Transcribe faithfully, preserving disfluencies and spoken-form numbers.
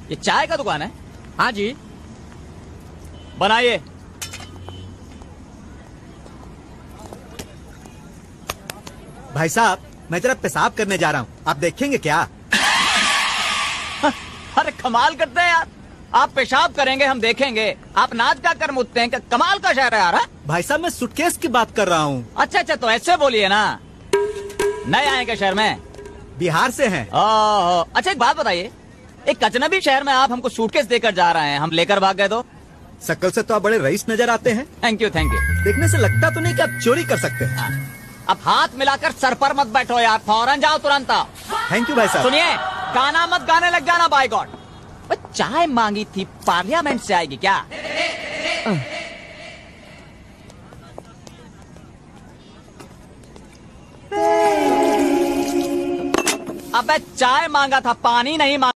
ये चाय का दुकान है? हाँ जी। बनाइए। भाई साहब, मैं जरा पेशाब करने जा रहा हूँ, आप देखेंगे क्या? अरे कमाल करते हैं यार, आप पेशाब करेंगे हम देखेंगे, आप नाच गा कर मुझते हैं। कमाल का शहर है यार। भाई साहब, मैं सूटकेस की बात कर रहा हूँ। अच्छा अच्छा, तो ऐसे बोलिए ना। नए आए क्या शहर में? बिहार से हैं। ओह, अच्छा एक बात बताइए, एक अजनबी शहर में आप हमको सूटकेस देकर जा रहे हैं, हम लेकर भाग गए तो? शक्ल से तो आप बड़े रईस नजर आते हैं। Thank you thank you. देखने से लगता तो नहीं कि आप चोरी कर सकते हैं। अब हाथ मिलाकर सर पर मत बैठो यार, फौरन जाओ तुरंत आओ। थैंक यू भाई साहब। सुनिए, गाना मत गाने लग जाना बाय गॉड। चाय मांगी थी, पार्लियामेंट से आएगी क्या? अबे चाय मांगा था, पानी नहीं मांगा।